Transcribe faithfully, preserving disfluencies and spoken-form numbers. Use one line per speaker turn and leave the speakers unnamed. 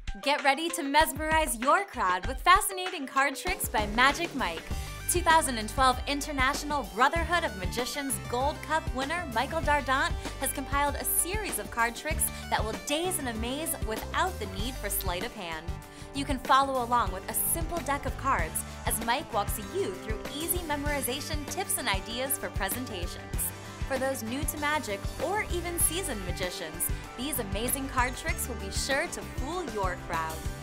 Get ready to mesmerize your crowd with fascinating card tricks by Magic Mike. two thousand twelve International Brotherhood of Magicians Gold Cup winner Michael Dardant has compiled a series of card tricks that will daze and amaze without the need for sleight of hand. You can follow along with a simple deck of cards as Mike walks you through easy memorization tips and ideas for presentations. For those new to magic or even seasoned magicians, these amazing card tricks will be sure to fool your crowd.